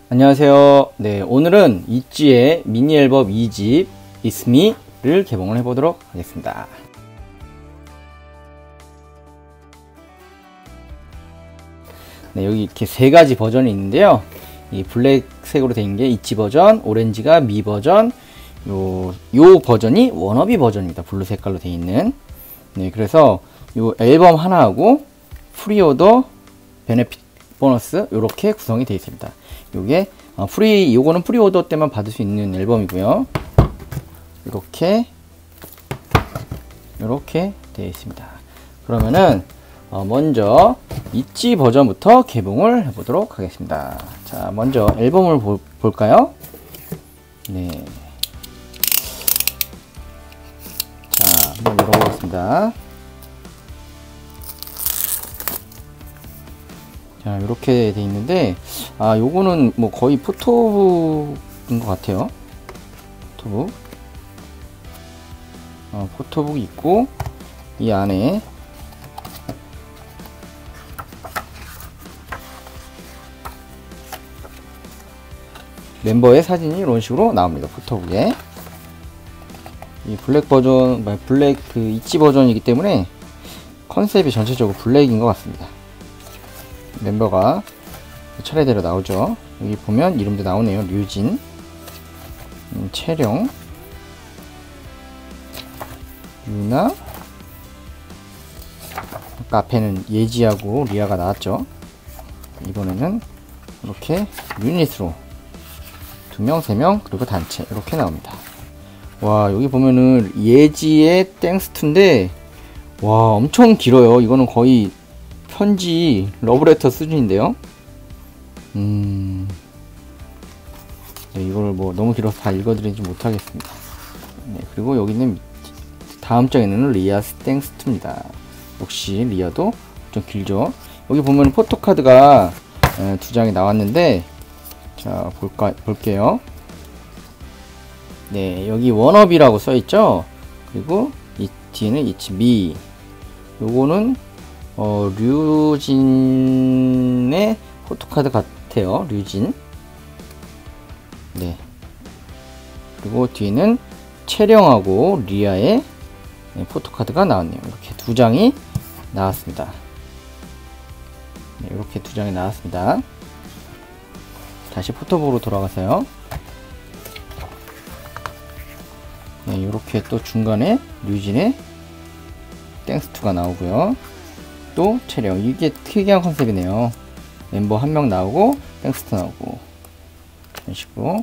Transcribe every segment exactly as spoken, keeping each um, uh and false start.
안녕하세요. 네, 오늘은 있지의 미니 앨범 이 집 It's Me를 개봉을 해보도록 하겠습니다. 네, 여기 이렇게 세 가지 버전이 있는데요. 이 블랙색으로 된 게 있지 버전, 오렌지가 미 버전, 요, 요 버전이 워너비 버전입니다. 블루 색깔로 되어 있는. 네, 그래서 요 앨범 하나하고 프리오더, 베네핏 보너스 요렇게 구성이 되어 있습니다. 요게 어, 프리 요거는 프리오더 때만 받을 수 있는 앨범이고요. 이렇게 이렇게 되어 있습니다. 그러면은 어, 먼저 있지 버전부터 개봉을 해보도록 하겠습니다. 자, 먼저 앨범을 보, 볼까요? 네. 자, 한번 열어보겠습니다. 자, 이렇게 돼 있는데, 아, 요거는 뭐 거의 포토북인 것 같아요. 포토북. 어, 포토북이 있고, 이 안에 멤버의 사진이 이런 식으로 나옵니다. 포토북에. 이 블랙 버전, 블랙 그 있지 버전이기 때문에 컨셉이 전체적으로 블랙인 것 같습니다. 멤버가 차례대로 나오죠. 여기 보면 이름도 나오네요. 류진, 음, 채령, 유나, 아까 앞에는 예지하고 리아가 나왔죠. 이번에는 이렇게 유닛으로 두 명, 세 명, 그리고 단체 이렇게 나옵니다. 와, 여기 보면은 예지의 땡스투인데 와, 엄청 길어요. 이거는 거의 편지 러브레터 수준인데요. 음, 네, 이걸 뭐 너무 길어서 다 읽어드리지 못하겠습니다. 네, 그리고 여기는 다음 장에는 리아 땡스투입니다. 역시 리아도 좀 길죠. 여기 보면 포토카드가 두 장이 나왔는데, 자, 볼까 볼게요. 네, 여기 워너비라고 써있죠. 그리고 이 뒤에는 It's Me. 요거는 어, 류진의 포토카드 같아요. 류진. 네. 그리고 뒤에는 채령하고 리아의 네, 포토카드가 나왔네요. 이렇게 두 장이 나왔습니다. 네, 이렇게 두 장이 나왔습니다. 다시 포토북으로 돌아가서요. 네, 이렇게 또 중간에 류진의 땡스투가 나오고요. 또 채령, 이게 특이한 컨셉이네요. 멤버 한 명 나오고 땡스트 나오고 이런 식으로.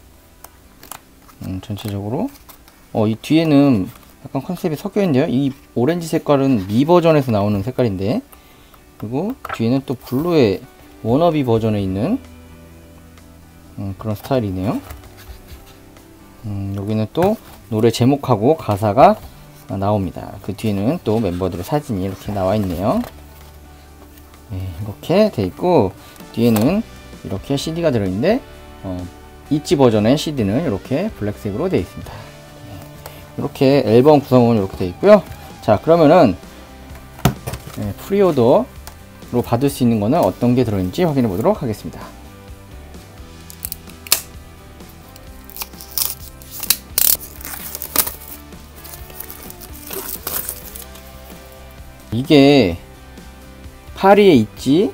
음, 전체적으로 어, 이 뒤에는 약간 컨셉이 섞여 있는데요. 이 오렌지 색깔은 미 버전에서 나오는 색깔인데, 그리고 뒤에는 또 블루의 워너비 버전에 있는 음, 그런 스타일이네요. 음, 여기는 또 노래 제목하고 가사가 나옵니다. 그 뒤에는 또 멤버들의 사진이 이렇게 나와 있네요. 네, 이렇게 돼 있고, 뒤에는 이렇게 씨디가 들어있는데, 어, 있지 버전의 씨디는 이렇게 블랙색으로 되어 있습니다. 네, 이렇게 앨범 구성은 이렇게 되어 있고요. 자, 그러면은 네, 프리오더로 받을 수 있는 거는 어떤 게 들어있는지 확인해 보도록 하겠습니다. 이게 파리에 있지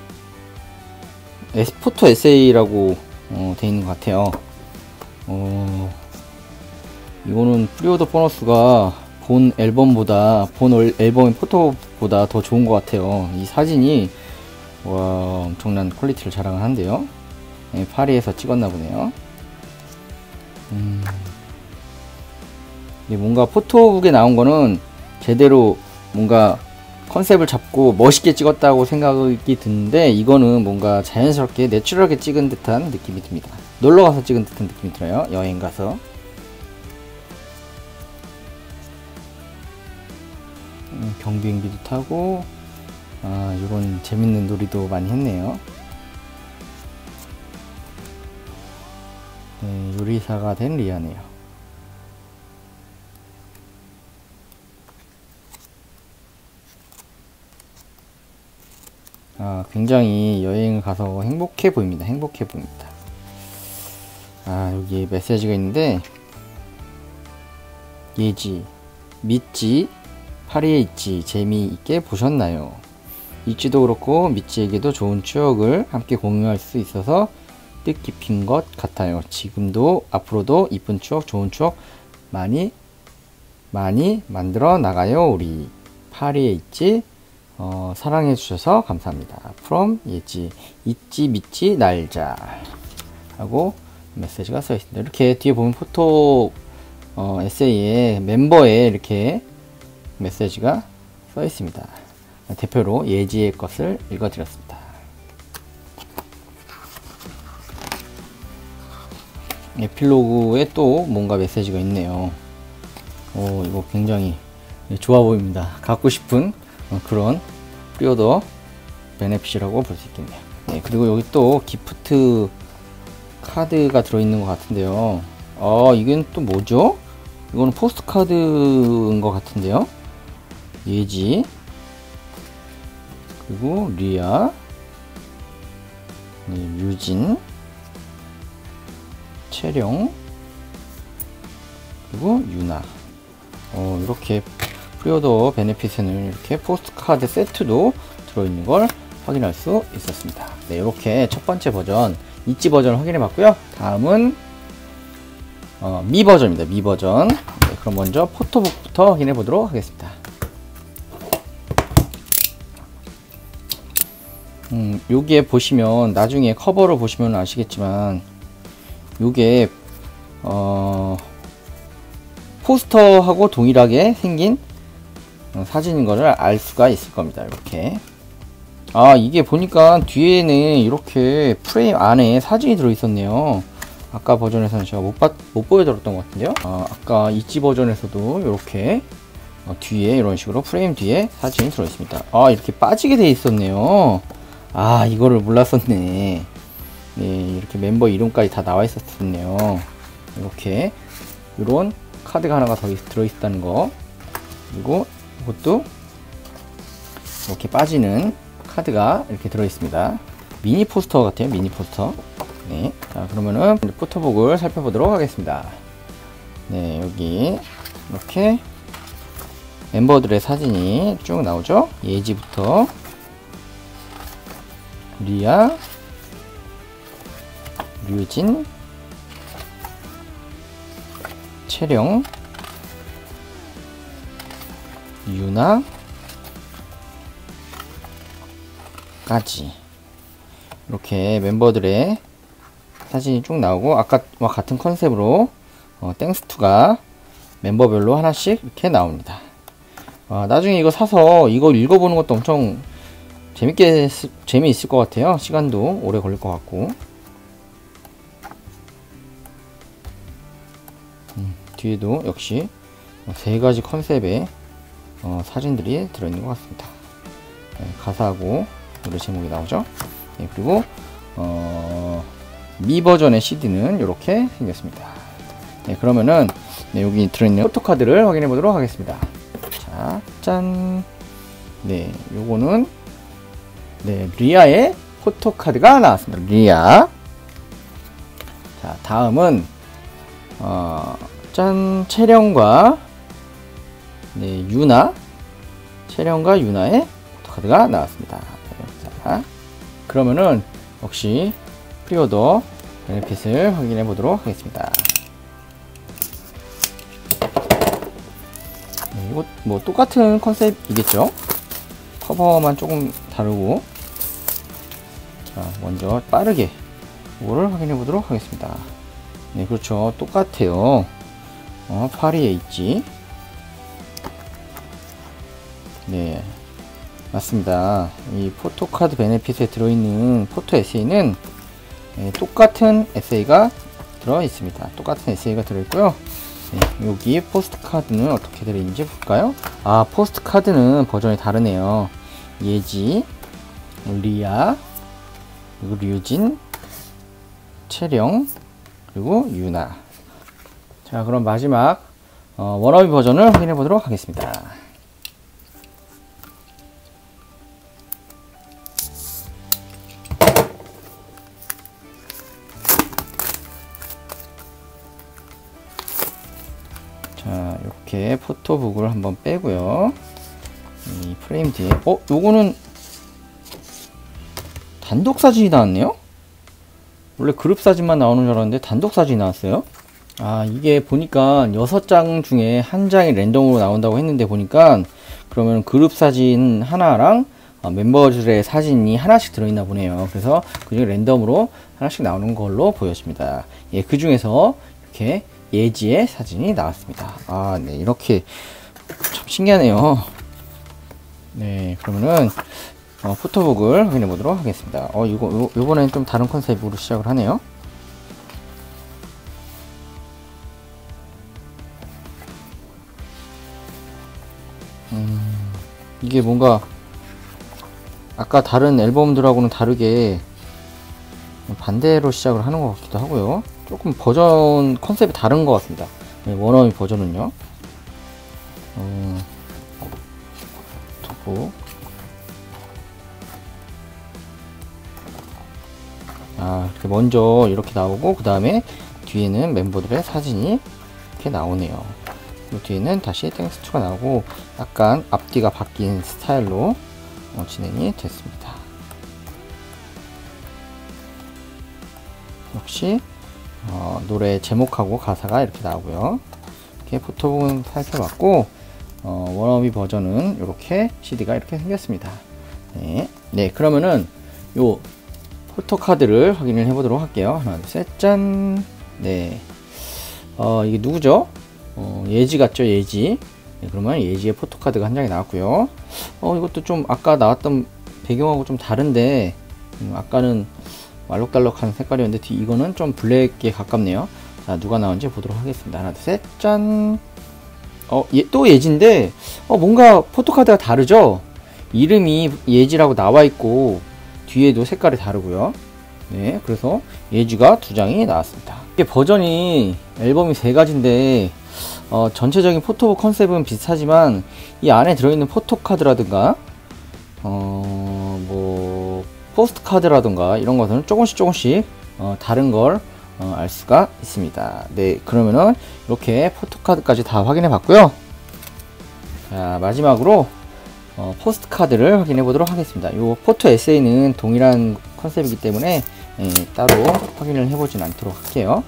포토 에세이라고 어, 되어 있는 것 같아요. 어, 이거는 프리오더 보너스가 본 앨범보다 본 앨범의 포토보다 더 좋은 것 같아요. 이 사진이 와, 엄청난 퀄리티를 자랑하는데요. 네, 파리에서 찍었나 보네요. 음, 뭔가 포토북에 나온 거는 제대로 뭔가 컨셉을 잡고 멋있게 찍었다고 생각이 드는데, 이거는 뭔가 자연스럽게 내추럴하게 찍은 듯한 느낌이 듭니다. 놀러가서 찍은 듯한 느낌이 들어요. 여행가서. 음, 경비행기도 타고, 아, 이런 재밌는 놀이도 많이 했네요. 네, 요리사가 된 리아네요. 아, 굉장히 여행을 가서 행복해 보입니다. 행복해 보입니다. 아, 여기 메시지가 있는데, 예지, 미찌, 파리에 있지, 재미있게 보셨나요? 이치도 그렇고 미찌에게도 좋은 추억을 함께 공유할 수 있어서 뜻깊은 것 같아요. 지금도 앞으로도 이쁜 추억, 좋은 추억 많이 많이 만들어 나가요. 우리 파리에 있지, 어, 사랑해 주셔서 감사합니다. from 예지, 있지 미찌 날자 하고 메시지가 써 있습니다. 이렇게 뒤에 보면 포토 어, 에세이에 멤버에 이렇게 메시지가 써 있습니다. 대표로 예지의 것을 읽어드렸습니다. 에필로그에 또 뭔가 메시지가 있네요. 오, 이거 굉장히 좋아 보입니다. 갖고 싶은 그런 프리오더 베네핏이라고 볼 수 있겠네요. 네, 그리고 여기 또 기프트 카드가 들어있는 것 같은데요. 아, 이건 또 뭐죠? 이거는 포스트 카드인 것 같은데요. 예지, 그리고 리아, 네, 류진, 채령, 그리고 유나. 어, 이렇게 프리오더 베네핏에는 이렇게 포스트 카드 세트도 들어있는 걸 확인할 수 있었습니다. 네, 이렇게 첫 번째 버전, 있지 버전을 확인해 봤고요. 다음은 어, 미 버전입니다. 미 버전. 네, 그럼 먼저 포토북부터 확인해 보도록 하겠습니다. 음, 여기에 보시면 나중에 커버를 보시면 아시겠지만 요게 어, 포스터하고 동일하게 생긴 어, 사진인 것을 알 수가 있을 겁니다. 이렇게. 아, 이게 보니까 뒤에는 이렇게 프레임 안에 사진이 들어 있었네요. 아까 버전에서는 제가 못, 봐, 못 보여드렸던 것 같은데요. 아, 아까 있지 버전에서도 이렇게 어, 뒤에 이런 식으로 프레임 뒤에 사진이 들어 있습니다. 아, 이렇게 빠지게 돼 있었네요. 아, 이거를 몰랐었네. 네, 이렇게 멤버 이름까지 다 나와 있었네요. 이렇게 이런 카드가 하나가 더 들어 있다는 거. 그리고 이것도 이렇게 빠지는 카드가 이렇게 들어 있습니다. 미니 포스터 같아요. 미니 포스터. 네, 자, 그러면은 포토북을 살펴보도록 하겠습니다. 네, 여기 이렇게 멤버들의 사진이 쭉 나오죠. 예지부터 리아, 류진, 채령, 유나 까지 이렇게 멤버들의 사진이 쭉 나오고, 아까와 같은 컨셉으로 어, 땡스투가 멤버별로 하나씩 이렇게 나옵니다. 아, 나중에 이거 사서 이거 읽어보는 것도 엄청 재밌게 재미있을 것 같아요. 시간도 오래 걸릴 것 같고. 음, 뒤에도 역시 세 가지 컨셉의 어, 사진들이 들어있는 것 같습니다. 네, 가사하고 노래 제목이 나오죠. 네, 그리고 어, 미 버전의 씨디는 이렇게 생겼습니다. 네, 그러면은 네, 여기 들어있는 포토카드를 확인해 보도록 하겠습니다. 자, 짠. 네, 요거는 네, 리아의 포토카드가 나왔습니다. 리아. 자, 다음은 어, 짠, 채령과 네, 유나. 채령과 유나의 포토카드가 나왔습니다. 자, 그러면은 역시 프리오더 베네핏을 확인해 보도록 하겠습니다. 네, 이거 뭐 똑같은 컨셉이겠죠? 커버만 조금 다르고. 자, 먼저 빠르게 이거를 확인해 보도록 하겠습니다. 네, 그렇죠. 똑같아요. 어, 파리에 있지. 네, 맞습니다. 이 포토카드 베네핏에 들어있는 포토 에세이는 네, 똑같은 에세이가 들어 있습니다. 똑같은 에세이가 들어 있고요. 네, 여기 포스트 카드는 어떻게 들어있는지 볼까요? 아, 포스트 카드는 버전이 다르네요. 예지, 리아, 그리고 류진, 채령, 그리고 유나. 자, 그럼 마지막 어, 워너비 버전을 확인해 보도록 하겠습니다. 자, 이렇게 포토북을 한번 빼고요. 이 프레임 뒤에, 어, 요거는 단독 사진이 나왔네요? 원래 그룹 사진만 나오는 줄 알았는데 단독 사진이 나왔어요. 아, 이게 보니까 여섯 장 중에 한 장이 랜덤으로 나온다고 했는데, 보니까 그러면 그룹 사진 하나랑 어, 멤버들의 사진이 하나씩 들어있나 보네요. 그래서 그중에 랜덤으로 하나씩 나오는 걸로 보여집니다. 예, 그 중에서 이렇게 예지의 사진이 나왔습니다. 아, 네, 이렇게 참 신기하네요. 네, 그러면은 어, 포토북을 확인해 보도록 하겠습니다. 어, 이거 요, 요번엔 좀 다른 컨셉으로 시작을 하네요. 음, 이게 뭔가 아까 다른 앨범들하고는 다르게 반대로 시작을 하는 것 같기도 하고요. 조금 버전 컨셉이 다른 것 같습니다. 네, 원어미 버전은요. 어, 포토북. 아, 이렇게 먼저 이렇게 나오고, 그 다음에 뒤에는 멤버들의 사진이 이렇게 나오네요. 그 뒤에는 다시 땡스 투가 나오고, 약간 앞뒤가 바뀐 스타일로 어, 진행이 됐습니다. 역시 어, 노래 제목하고 가사가 이렇게 나오고요. 이렇게 포토북은 살펴봤고, 어, 원어비 버전은 이렇게 씨디가 이렇게 생겼습니다. 네, 네, 그러면은 요 포토카드를 확인을 해보도록 할게요. 하나, 둘, 셋, 짠. 네, 어, 이게 누구죠? 어, 예지 같죠, 예지. 네, 그러면 예지의 포토카드가 한 장이 나왔고요. 어, 이것도 좀 아까 나왔던 배경하고 좀 다른데, 음, 아까는 말록달록한 색깔이었는데, 뒤, 이거는 좀 블랙에 가깝네요. 자, 누가 나온지 보도록 하겠습니다. 하나, 둘, 셋, 짠. 어, 예, 또 예지인데, 어, 뭔가 포토카드가 다르죠? 이름이 예지라고 나와있고, 뒤에도 색깔이 다르고요. 네, 그래서 예지가 두 장이 나왔습니다. 이게 버전이 앨범이 세 가지인데, 어, 전체적인 포토북 컨셉은 비슷하지만 이 안에 들어있는 포토카드라든가 어, 뭐 포스트 카드라든가 이런 것들은 조금씩 조금씩 어, 다른 걸 어, 알 수가 있습니다. 네, 그러면은 이렇게 포토카드까지 다 확인해 봤고요. 자, 마지막으로 어, 포스트 카드를 확인해 보도록 하겠습니다. 이 포토 에세이는 동일한 컨셉이기 때문에 예, 따로 확인을 해보진 않도록 할게요.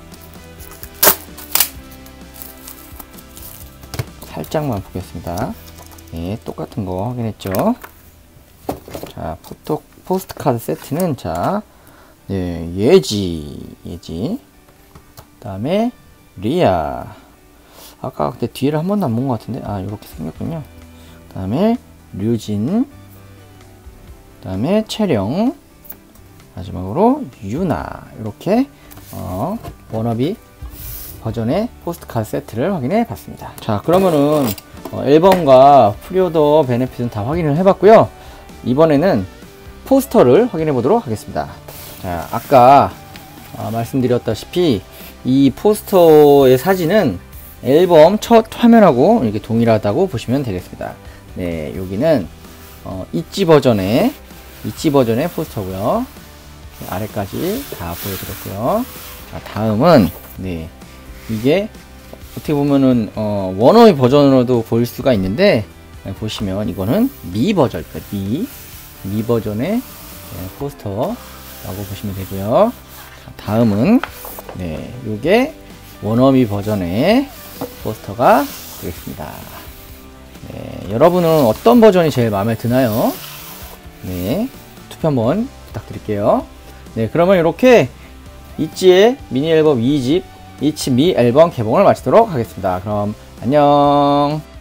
살짝만 보겠습니다. 네, 똑같은 거 확인했죠. 자, 포토 포스트 카드 세트는 자, 네, 예지, 예지. 그다음에 리아. 아까 그때 뒤를 한 번도 안 본 것 같은데, 아, 이렇게 생겼군요. 그다음에 류진. 그다음에 채령. 마지막으로 유나. 이렇게 어, 워너비 버전의 포스트카드 세트를 확인해 봤습니다. 자, 그러면은 어, 앨범과 프리오더 베네핏은 다 확인을 해 봤고요. 이번에는 포스터를 확인해 보도록 하겠습니다. 자, 아까 어, 말씀드렸다시피 이 포스터의 사진은 앨범 첫 화면하고 이렇게 동일하다고 보시면 되겠습니다. 네, 여기는 어, 이지 버전의 이지 버전의 포스터고요. 아래까지 다 보여드렸고요. 자, 다음은 네, 이게 어떻게 보면은 어, 원어의 버전으로도 보일 수가 있는데, 네, 보시면 이거는 미 버전, 미, 미 버전의 네, 포스터라고 보시면 되고요. 자, 다음은 네, 요게 원어미 버전의 포스터가 되겠습니다. 네, 여러분은 어떤 버전이 제일 마음에 드나요? 네, 투표 한번 부탁드릴게요. 네, 그러면 이렇게 이지의 미니 앨범 이 집 이치 미 앨범 개봉을 마치도록 하겠습니다. 그럼 안녕.